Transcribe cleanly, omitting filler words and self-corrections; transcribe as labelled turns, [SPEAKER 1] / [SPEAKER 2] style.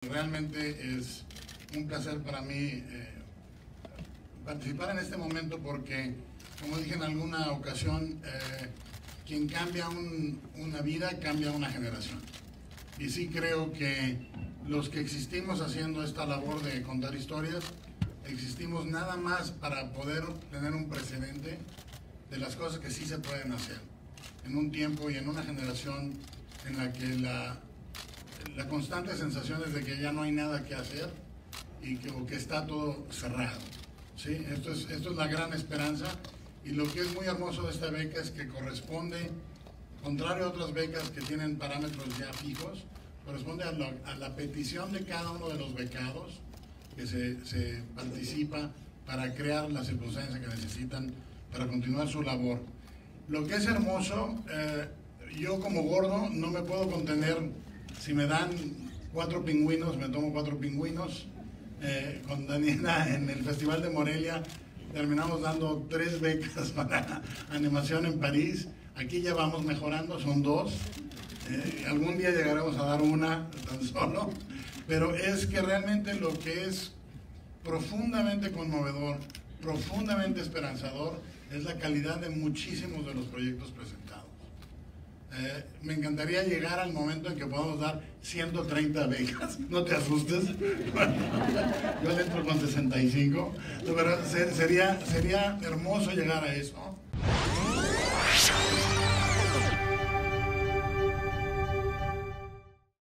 [SPEAKER 1] realmente es un placer para mí participar en este momento porque, como dije en alguna ocasión, quien cambia una vida, cambia una generación. Y sí creo que los que existimos haciendo esta labor de contar historias, existimos nada más para poder tener un precedente de las cosas que sí se pueden hacer en un tiempo y en una generación en la que la constante sensación es de que ya no hay nada que hacer y que está todo cerrado. ¿Sí? Esto es la gran esperanza, y lo que es muy hermoso de esta beca es que corresponde, contrario a otras becas que tienen parámetros ya fijos, corresponde a la petición de cada uno de los becados que se participa para crear las circunstancias que necesitan para continuar su labor. Lo que es hermoso, yo como gordo no me puedo contener. Si me dan 4 pingüinos, me tomo 4 pingüinos. Con Daniela en el Festival de Morelia terminamos dando 3 becas para animación en París. Aquí ya vamos mejorando, son 2. Algún día llegaremos a dar una tan solo, pero es que realmente lo que es profundamente conmovedor, profundamente esperanzador, es la calidad de muchísimos de los proyectos presentados. Me encantaría llegar al momento en que podamos dar 130 becas, no te asustes, yo le entro con 65, pero sería hermoso llegar a eso.